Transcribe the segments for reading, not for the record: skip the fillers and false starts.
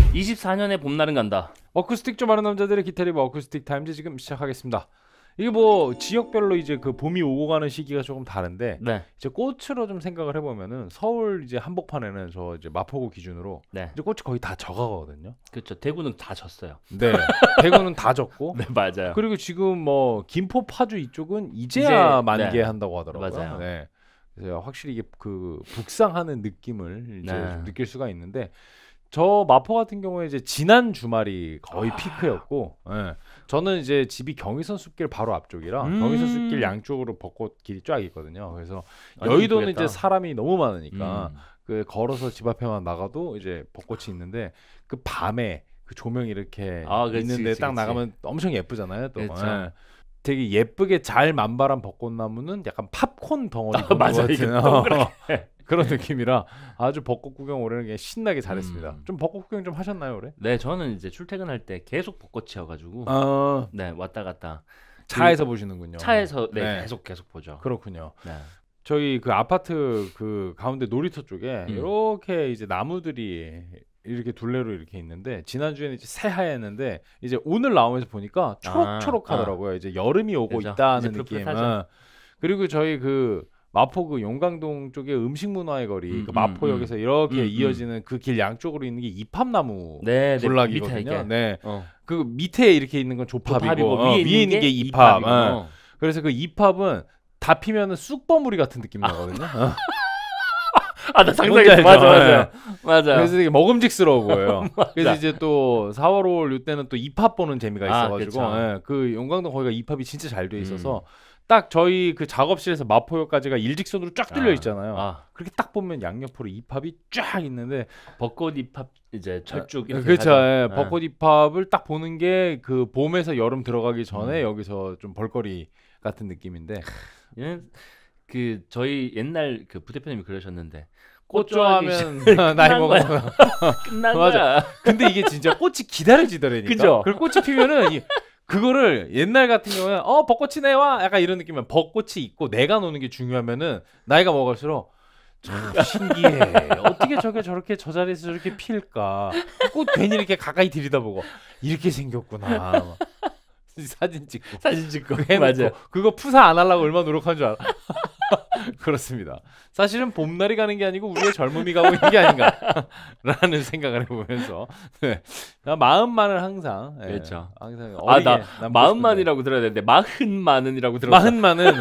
24년의 봄날은 간다. 어쿠스틱 좀 아는 남자들의 기타 리뷰 어쿠스틱 타임즈 지금 시작하겠습니다. 이게 뭐 지역별로 이제 그 봄이 오고 가는 시기가 조금 다른데 네. 이제 꽃으로 좀 생각을 해보면은 서울 이제 한복판에는 저 이제 마포구 기준으로 네. 이제 꽃이 거의 다 져가거든요. 그렇죠. 대구는 다 졌어요. 네. 대구는 다 졌고. 네, 맞아요. 그리고 지금 뭐 김포 파주 이쪽은 이제야 이제, 만개한다고 하더라고요. 맞아요. 네. 그래서 확실히 이게 그 북상하는 느낌을 이제 네. 좀 느낄 수가 있는데 저 마포 같은 경우에 이제 지난 주말이 거의 피크였고, 예. 저는 이제 집이 경의선 숲길 바로 앞쪽이라 경의선 숲길 양쪽으로 벚꽃 길이 쫙 있거든요. 그래서 여의도는 이쁘겠다. 이제 사람이 너무 많으니까 그 걸어서 집 앞에만 나가도 이제 벚꽃이 있는데 그 밤에 그 조명이 이렇게 그치, 있는데 그치, 딱 그치. 나가면 엄청 예쁘잖아요. 또 그렇죠. 예. 되게 예쁘게 잘 만발한 벚꽃나무는 약간 팝콘 덩어리 보는 맞아, 것 이게 같은 동그랗게. 그런 느낌이라 아주 벚꽃 구경 올해는 신나게 잘했습니다. 음. 좀 벚꽃 구경 좀 하셨나요 올해? 네, 저는 이제 출퇴근할 때 계속 벚꽃이어가지고 네, 왔다 갔다 차에서 보시는군요. 차에서 네, 네. 계속 보죠. 그렇군요. 네. 저희 그 아파트 그 가운데 놀이터 쪽에 음. 이렇게 이제 나무들이 이렇게 둘레로 이렇게 있는데 지난주에는 이제 새하였는데 이제 오늘 나오면서 보니까 초록초록하더라고요. 이제 여름이 오고 그죠. 있다는 이제 느낌. 풋풋하죠. 그리고 저희 그 마포 그 용강동 쪽에 음식 문화의 거리 그 마포역에서 이렇게 음. 이어지는 그 길 양쪽으로 있는 게 이팝나무 네, 밑에 군락이거든요. 이렇게. 네. 그 밑에 이렇게 있는 건 조팝이고 위에 있는 게 이팝. 이팝이고. 그래서 그 이팝은 다 피면은 쑥버무리 같은 느낌 나거든요. 나 상상했어. 맞아. 그래서 되게 먹음직스러워 보여요. 그래서 이제 또 4월 5월 이때는 또 이팝 보는 재미가 있어가지고 그쵸. 그 용강동 거기가 이팝이 진짜 잘 돼 있어서 딱 저희 그 작업실에서 마포역까지가 일직선으로 쫙 뚫려 있잖아요. 그렇게 딱 보면 양옆으로 이팝이 쫙 있는데 벚꽃 ipap 이제 철쭉 이렇게 그렇죠. 가죠. 예, 벚꽃 이팝을 딱 보는 게 그 봄에서 여름 들어가기 전에 여기서 좀 벌거리 같은 느낌인데 얘는 그 저희 옛날 그 부대표님이 그러셨는데 꽃 좋아하기 좋아하면 나이 먹으면 끝난 맞아. 거야. 근데 이게 진짜 꽃이 기다려지더라니까. 그죠? 그리고 꽃이 피면은 그거를 옛날 같은 경우는 벚꽃이네 와 약간 이런 느낌이면 벚꽃이 있고 내가 노는 게 중요하면은 나이가 먹을수록 참 신기해. 어떻게 저게 저렇게 저 자리에서 저렇게 필까? 꽃 괜히 이렇게 가까이 들여다보고 이렇게 생겼구나. 사진 찍고 맞아요. 그거 푸사 안 하려고 얼마나 노력한 줄 알아. 그렇습니다. 사실은 봄날이 가는 게 아니고 우리의 젊음이 가고 있는 게 아닌가라는 생각을 해보면서 네. 마음만은 항상 그렇죠. 항상 나 마흔만이라고 들어야 되는데 마흔만은이라고 들었어. 마흔만은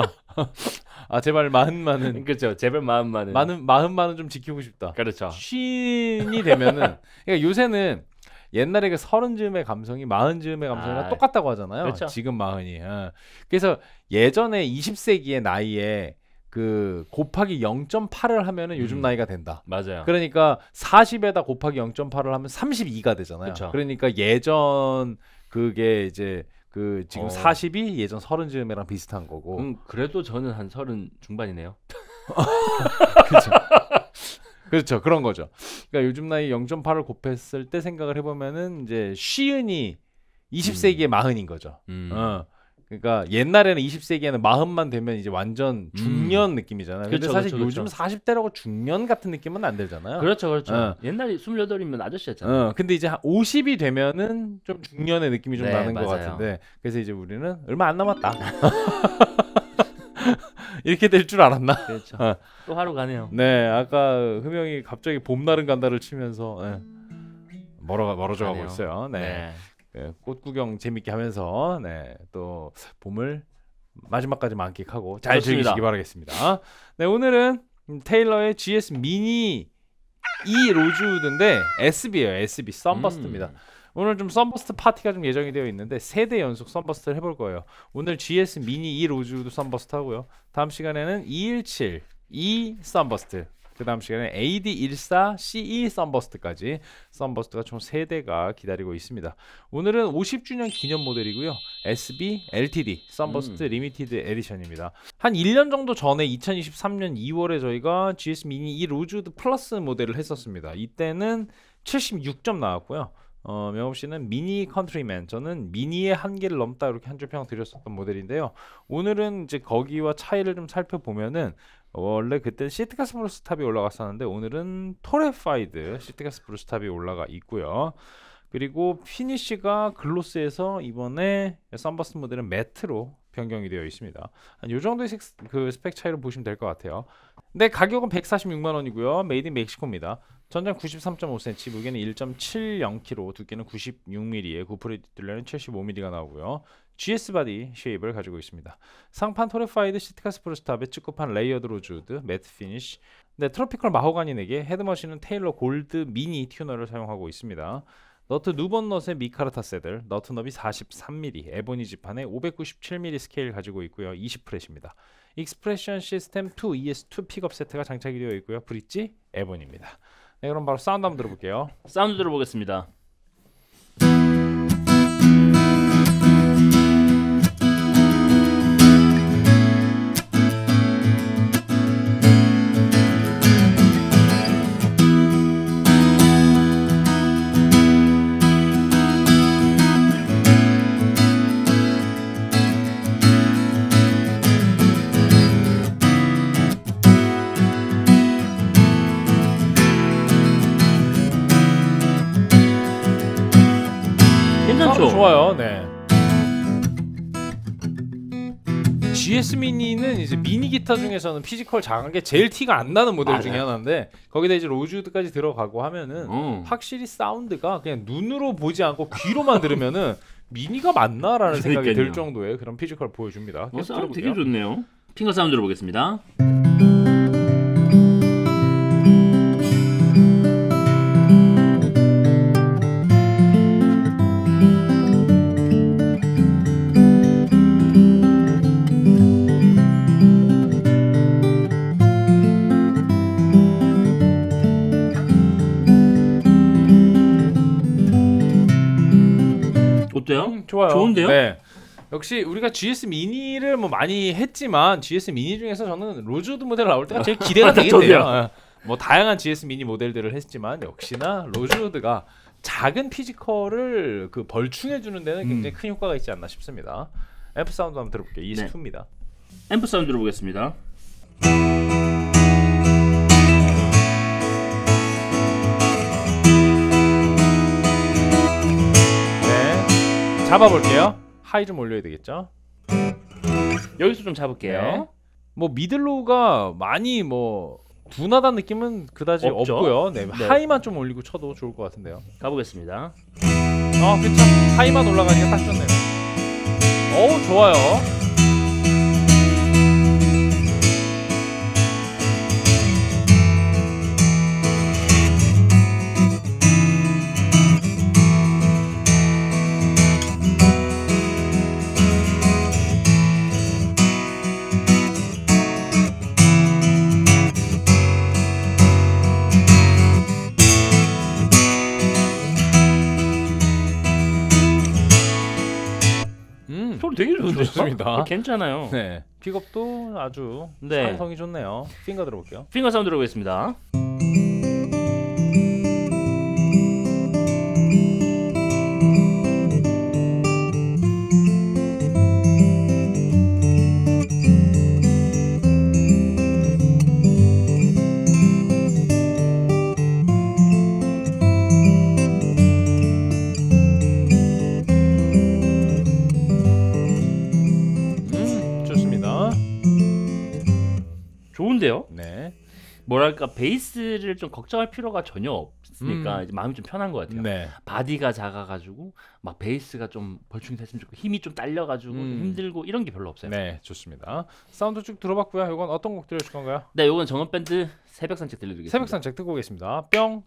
제발 마흔만은 그렇죠. 제발 마흔만은 마흔만은 좀 지키고 싶다. 그렇죠. 쉰이 되면은 그러니까 요새는 옛날에 그 30즈음의 감성이 40즈음의 감성이랑 똑같다고 하잖아요. 그렇죠. 지금 40이. 그래서 예전에 20세기의 나이에 그 곱하기 0.8을 하면은 요즘 나이가 된다. 맞아요. 그러니까 40에다 곱하기 0.8을 하면 32가 되잖아요. 그쵸. 그러니까 예전 그게 이제 그 지금 40이 예전 30즈음이랑 비슷한 거고. 그래도 저는 한 30 중반이네요. 그렇죠. 그렇죠. 그런 거죠. 그러니까 요즘 나이 0.8을 곱했을 때 생각을 해보면은 이제 쉬은이 20세기의 마흔인 거죠. 그러니까 옛날에는 20세기에는 마흔만 되면 이제 완전 중년 느낌이잖아요. 근데 그쵸, 사실 그쵸, 요즘 40대라고 중년 같은 느낌은 안 들잖아요. 그렇죠. 옛날에 28이면 아저씨였잖아요. 근데 이제 50이 되면은 좀 중년의 느낌이 좀 나는 것 맞아요. 같은데 그래서 이제 우리는 얼마 안 남았다. 이렇게 될 줄 알았나? 그렇죠. 또 하루 가네요. 네, 아까 흠영이 갑자기 봄날은 간다를 치면서 멀어져 가고 있어요. 네. 꽃 구경 재밌게 하면서 또 봄을 마지막까지 만끽하고 잘 그렇습니다. 즐기시기 바라겠습니다. 네, 오늘은 테일러의 GS 미니 E 로즈우드인데 SB예요. SB 썬버스트입니다. 오늘 좀 썬버스트 파티가 좀 예정이 되어 있는데 3대 연속 썬버스트를 해볼 거예요. 오늘 GS 미니 E 로즈우드 썬버스트 하고요. 다음 시간에는 217 E 썬버스트, 그 다음 시간에 AD14 CE 썬버스트까지 썬버스트가 총 3대가 기다리고 있습니다. 오늘은 50주년 기념 모델이고요. SB LTD 썬버스트 리미티드 에디션입니다. 한 1년 정도 전에 2023년 2월에 저희가 GS 미니 E 로즈우드 플러스 모델을 했었습니다. 이때는 76점 나왔고요. 명업 씨는 미니 컨트리맨, 저는 미니의 한계를 넘다 이렇게 한 줄 평 드렸었던 모델인데요. 오늘은 이제 거기와 차이를 좀 살펴보면은 원래 그때 시트가스 브루스 탑이 올라갔었는데 오늘은 토레파이드 시트가스 브루스 탑이 올라가 있고요. 그리고 피니쉬가 글로스에서 이번에 썬버스트 모델은 매트로 변경이 되어 있습니다. 요 정도의 그 스펙 차이로 보시면 될 것 같아요. 근데 가격은 146만 원이고요. 메이드 인 멕시코입니다. 전장 93.5cm, 무게는 1.70kg, 두께는 96mm에 구프레 뒷둘레는 75mm가 나오고요. GS 바디 쉐입을 가지고 있습니다. 상판 토레파이드 시트카스 브루스탑의 측구판 레이어드 로즈우드 매트 피니쉬. 네, 트로피컬 마호가니 4개, 헤드머신은 테일러 골드 미니 튜너를 사용하고 있습니다. 너트 누번 넛의 미카르타 세들, 너트 너비 43mm, 에보니 지판에 597mm 스케일 가지고 있고요. 20프렛입니다. 익스프레션 시스템 2 ES2 픽업 세트가 장착이 되어 있고요. 브릿지 에보니입니다. 네, 그럼 바로 사운드 한번 들어볼게요. 사운드 들어보겠습니다. 괜찮죠? 좋아요. 네. GS 미니는 이제 미니 기타 중에서는 피지컬 장한 게 제일 티가 안 나는 모델 중에 하나인데 거기다 이제 로즈우드까지 들어가고 하면은 확실히 사운드가 그냥 눈으로 보지 않고 귀로만 들으면은 미니가 맞나라는 생각이 들 정도의 그런 피지컬을 보여줍니다. 사운드 되게 좋네요. 핑거 사운드 들어보겠습니다. 어때요? 좋아요. 좋은데요? 네. 역시 우리가 GS 미니를 뭐 많이 했지만 GS 미니 중에서 저는 로즈우드 모델 나올 때가 제일 기대가 되긴 돼요. 뭐 다양한 GS 미니 모델들을 했지만 역시나 로즈우드가 작은 피지컬을 그 벌충해 주는 데는 굉장히 큰 효과가 있지 않나 싶습니다. 앰프 사운드 한번 들어볼게요. ES2입니다. 앰프 사운드 들어보겠습니다. 잡아볼게요. 하이 좀 올려야 되겠죠. 여기서 좀 잡을게요. 네. 뭐 미들로우가 많이 뭐 둔하다는 느낌은 그다지 없죠? 없고요. 네. 하이만 좀 올리고 쳐도 좋을 것 같은데요. 가보겠습니다. 그쵸. 하이만 올라가니까 딱 좋네요. 어우, 좋아요. 소리 되게 좋은데요? 좋습니다. 괜찮아요. 네. 픽업도 아주 상성이 좋네요. 핑거 들어볼게요. 핑거 사운드 들어보겠습니다. 좋은데요? 네. 뭐랄까 베이스를 좀 걱정할 필요가 전혀 없으니까 이제 마음이 좀 편한 것 같아요. 네. 바디가 작아가지고 막 베이스가 좀 벌충이 됐으면 좋고 힘이 좀 딸려가지고 힘들고 이런 게 별로 없어요. 네, 좋습니다. 사운드 쭉 들어봤고요. 이건 어떤 곡 들려줄 건가요? 네, 이건 정원 밴드 새벽 산책 들려드리겠습니다. 새벽 산책 듣고 오겠습니다. 뿅.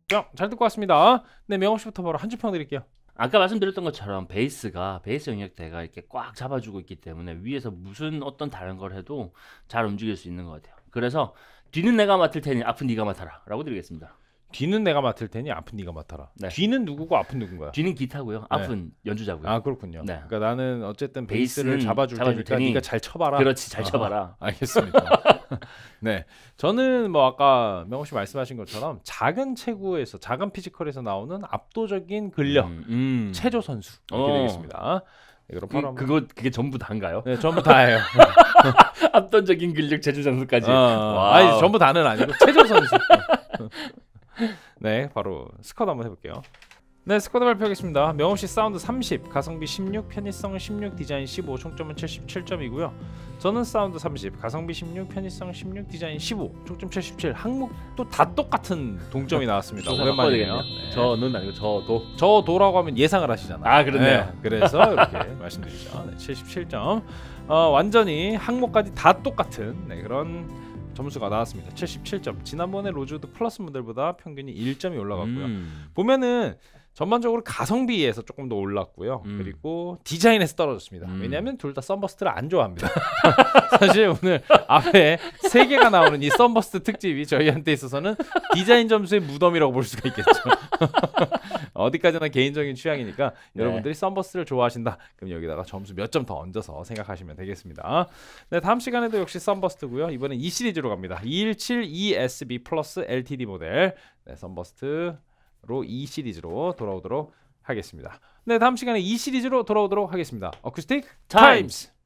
뿅! 잘 듣고 왔습니다. 네, 명호 씨부터 바로 한 줄 평 드릴게요. 아까 말씀드렸던 것처럼 베이스 영역대가 이렇게 꽉 잡아주고 있기 때문에 위에서 무슨 어떤 다른 걸 해도 잘 움직일 수 있는 것 같아요. 그래서 뒤는 내가 맡을 테니 앞은 네가 맡아라라고 드리겠습니다. 뒤는 내가 맡을 테니 앞은 네가 맡아라. 네. 뒤는 누구고 앞은 누군가요? 뒤는 기타고요. 앞은 연주자고요. 아 그렇군요. 네. 그러니까 나는 어쨌든 베이스를 베이스는 잡아줄 테니까 테니 네가 잘 쳐봐라. 그렇지, 잘 쳐봐라. 알겠습니다. 네, 저는 뭐 아까 명호 씨 말씀하신 것처럼 작은 체구에서 작은 피지컬에서 나오는 압도적인 근력, 체조 선수 이렇게 되겠습니다. 네, 그럼 바로 그게 전부 다인가요? 네, 전부 다예요. 압도적인 근력 제주 선수까지. 아니 전부 다는 아니고 체조 선수. 네, 바로 스쿼드 한번 해볼게요. 네, 스쿼드 발표하겠습니다. 명호 씨 사운드 30, 가성비 16, 편의성 16, 디자인 15, 총점은 77점이고요. 저는 사운드 30, 가성비 16, 편의성 16, 디자인 15, 총점 77. 항목도 다 똑같은 동점이 나왔습니다. 오랜만이네요. 네. 저는 아니고 저도라고 하면 예상을 하시잖아요. 아, 그렇네요. 네, 그래서 이렇게 말씀드리죠. 네, 77점. 완전히 항목까지 다 똑같은 그런 점수가 나왔습니다. 77점. 지난번에 로즈우드 플러스 모델보다 평균이 1점이 올라갔고요. 보면은 전반적으로 가성비에서 조금 더 올랐고요. 그리고 디자인에서 떨어졌습니다. 왜냐하면 둘 다 썬버스트를 안 좋아합니다. 사실 오늘 앞에 3개가 나오는 이 썬버스트 특집이 저희한테 있어서는 디자인 점수의 무덤이라고 볼 수가 있겠죠. 어디까지나 개인적인 취향이니까 네. 여러분들이 썬버스트를 좋아하신다. 그럼 여기다가 점수 몇 점 더 얹어서 생각하시면 되겠습니다. 네, 다음 시간에도 역시 썬버스트고요. 이번엔 이 시리즈로 갑니다. 217 ESB 플러스 LTD 모델. 네, 썬버스트 이 시리즈로 돌아오도록 하겠습니다. 네, 다음 시간에 이 시리즈로 돌아오도록 하겠습니다. 어쿠스틱 타임스.